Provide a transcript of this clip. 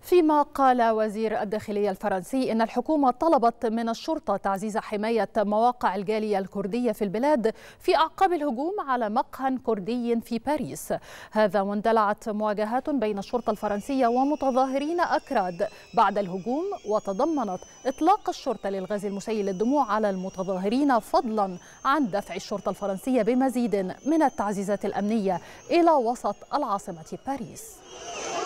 فيما قال وزير الداخلية الفرنسي إن الحكومة طلبت من الشرطة تعزيز حماية مواقع الجالية الكردية في البلاد في أعقاب الهجوم على مقهى كردي في باريس. هذا واندلعت مواجهات بين الشرطة الفرنسية ومتظاهرين أكراد بعد الهجوم، وتضمنت إطلاق الشرطة للغاز المسيل للدموع على المتظاهرين، فضلا عن دفع الشرطة الفرنسية بمزيد من التعزيزات الأمنية إلى وسط العاصمة باريس.